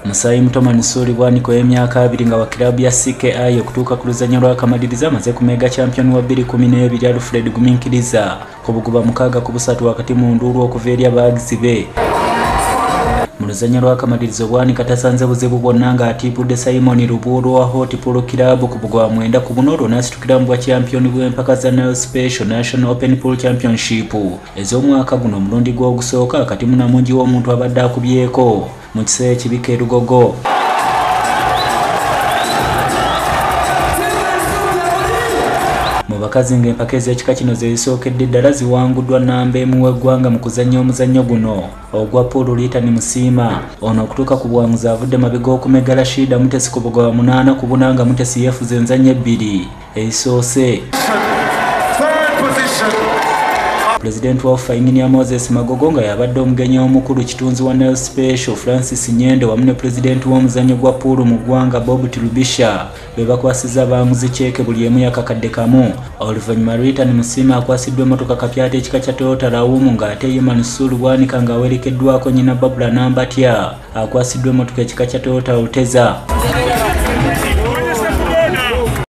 Musayi Mutomani Suli Bwaniko y'emyaka 2 nga wa kilabu ya CKI okutuuka ku luzannya lw'akamaliriza amaze ku mega champion wa 2012 Alfred Guminkiriza ku buguba 6-3 wakati mu nduulu okuva eri abagizi be. Mu luzannya lw'akamalirizo Bwanika tasanze buzibu bwonna ng'atiibudde Simon Lubuulu wa Hotpool Club ku buguba 9-0 n'asitukira mu bwa champion bw'empaka za Nile Special National Open Pool Championship ez'omwaka guno omulundi gw'ogusooka kati munamungi w'omuntu abadde akubyeko mu kiseera ekibika Lugogo. Mu bakazi ng'empaka ez'ekika kino ze zisookedde ddala ziwanguddwa nnamba emu w'eggwanga mu kuzannya omuzannyo guno ogwa Paul Litani Musiima. Ono okutuuka ku buwanguzi avudde mabega okumega Rashida Mutesi ku bugoba 8-4 nga Mutesi yeefuze enzannya 2 ezisoose. President wa Engineer Moses Magogo nga yabadde omugenyi omukulu kitunzi wa Nile Special Francis Nyende wamu ne President w'omuzannyo gwa pool mu ggwanga Bob Tilubisha be bakwasiza abanguzi ceeke buli emu yakakadde kamu. Oluvannyuma Litani Musiima akwasiddwa emmotoka kapyata ekika kya Toyota Rawumu ng'ate Yemani Sulu Bwanika nga awerekeddwako nnyina Babula Nambatya akwasiddwa emmotoka ekika kya Toyota Alteza.